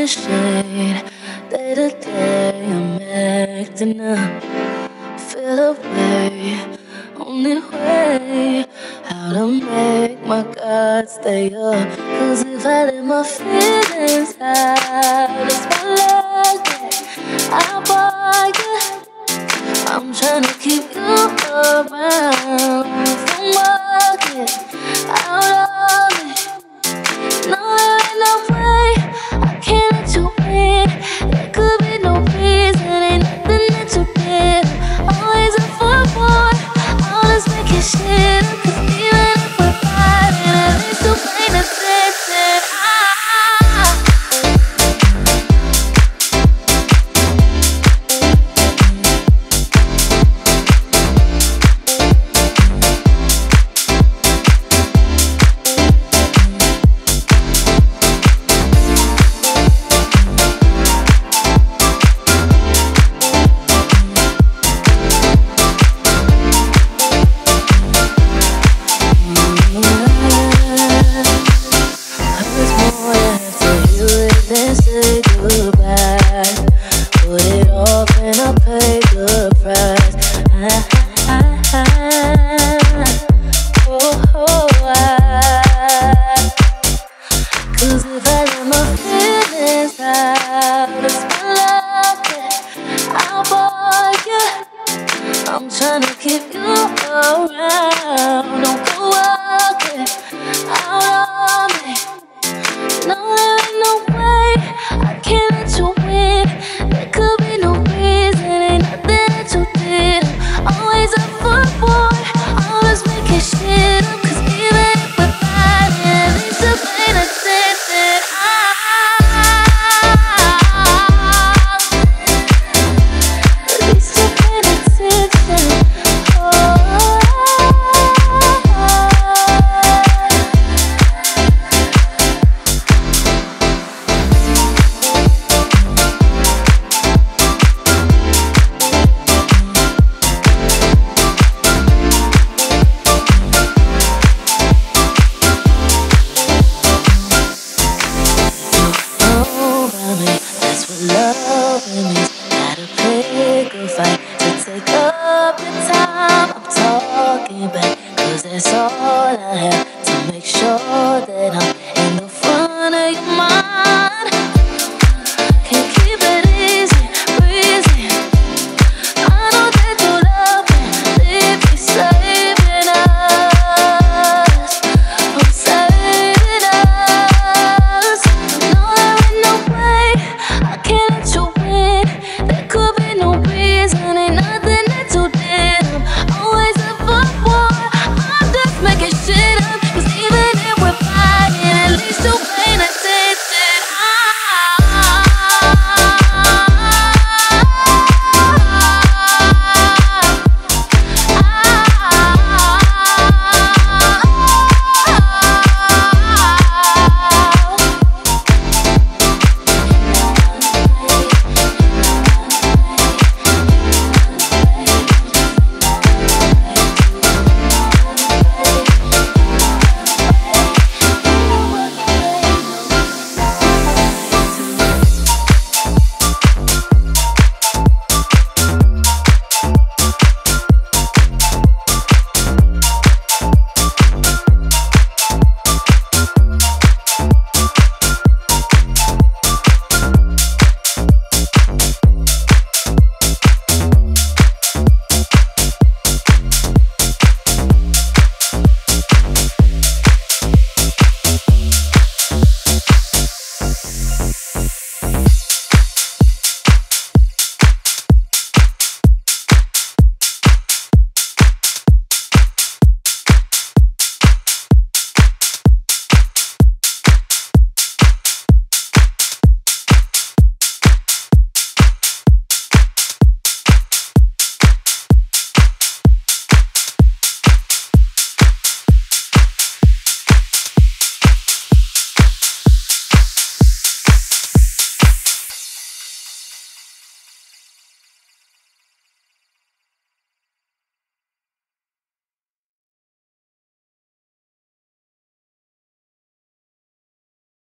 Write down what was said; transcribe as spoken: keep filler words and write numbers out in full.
the shade. Day to day I'm acting up. Feel away, only way how to make my God stay up. Cause if I let my feelings out, it's my luck that I bought you. I'm tryna keep you around from walking out of it. No, there ain't no way I can't let you in. There could be no reason, ain't nothing that you did. Always up for more, always making shit up. Cause even if we're fighting, at least you ain't attention. Then say goodbye. Put it off and I'll pay the price. I, I, I, oh, oh, I. Cause if I let my feelings out,